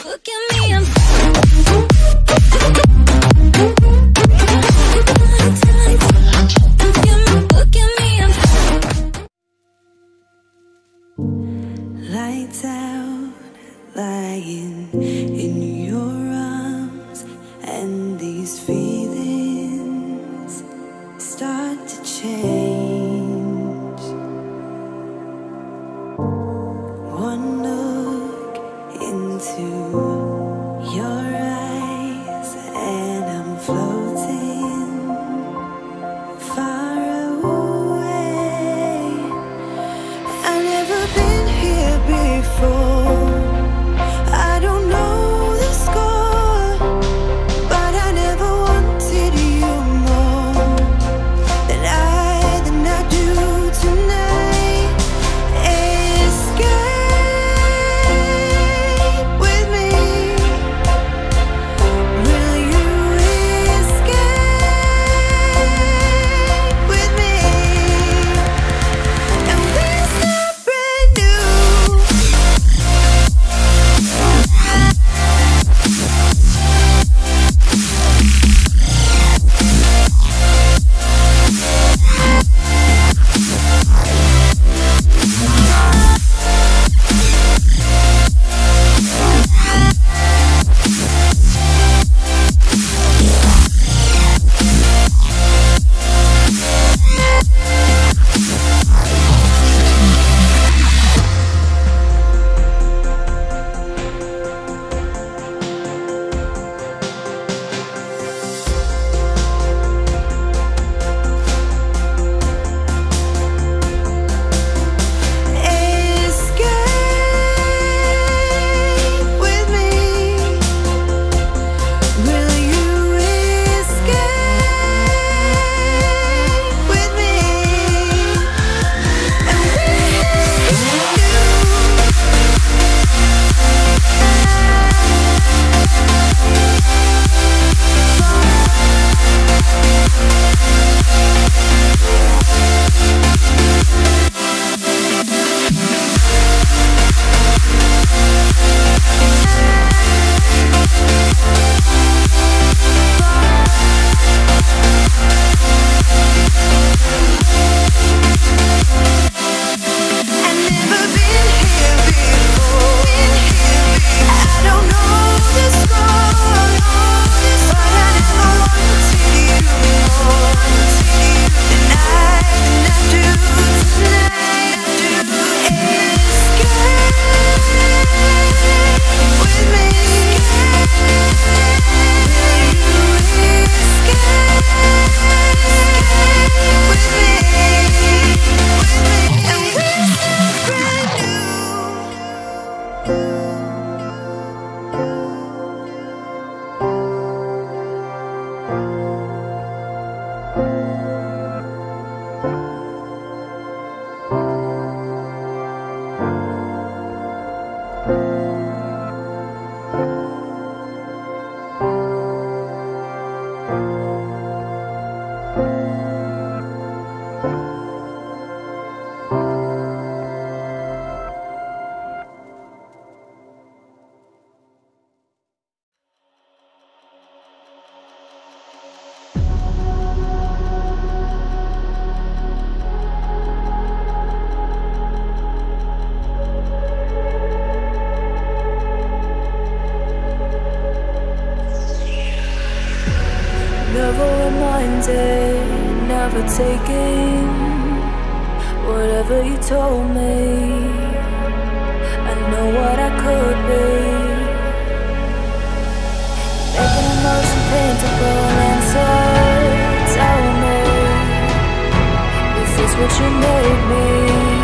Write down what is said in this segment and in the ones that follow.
Look at me, I'm lights out, lying in your arms, and these feelings start to change. One look into your eyes and I'm floating far away. I've never been here before. I don't know the score, but I never wanted you more than I do tonight. Escape with me. Will you escape with me? And we start brand new. Never reminded, never taking whatever you told me. I know what I could be, making emotion paintable and so tell me, is this what you made me?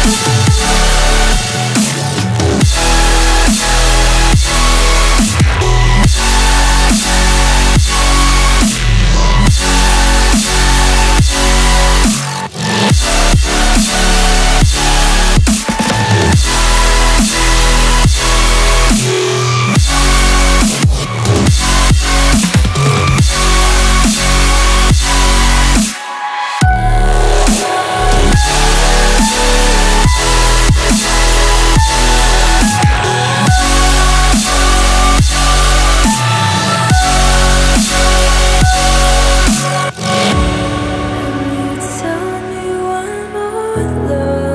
Tell me one more love.